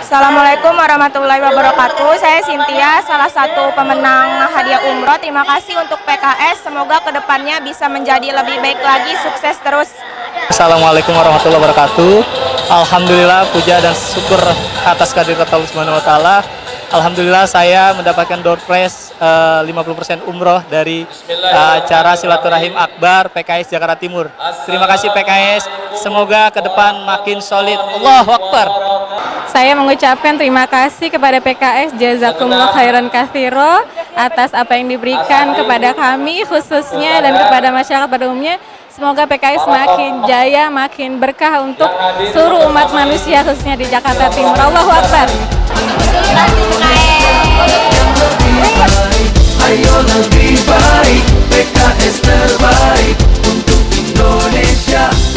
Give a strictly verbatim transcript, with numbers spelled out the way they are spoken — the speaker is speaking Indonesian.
Assalamualaikum warahmatullahi wabarakatuh. Saya Cynthia, salah satu pemenang hadiah umroh. Terima kasih untuk P K S. Semoga kedepannya bisa menjadi lebih baik lagi, sukses terus. Assalamualaikum warahmatullahi wabarakatuh. Alhamdulillah, puja dan syukur atas kehadirat Allah Subhanahu wa taala. Alhamdulillah saya mendapatkan door prize uh, lima puluh persen umroh dari uh, acara silaturahim akbar P K S Jakarta Timur. Terima kasih P K S, semoga ke depan makin solid. Allahu Akbar. Saya mengucapkan terima kasih kepada P K S, jazakumullah khairan katsiro atas apa yang diberikan kepada kami khususnya dan kepada masyarakat pada umumnya. Semoga P K S makin jaya, makin berkah untuk seluruh umat manusia khususnya di Jakarta Timur. Allahu Akbar. Ayo lebih baik, P K S terbaik untuk Indonesia.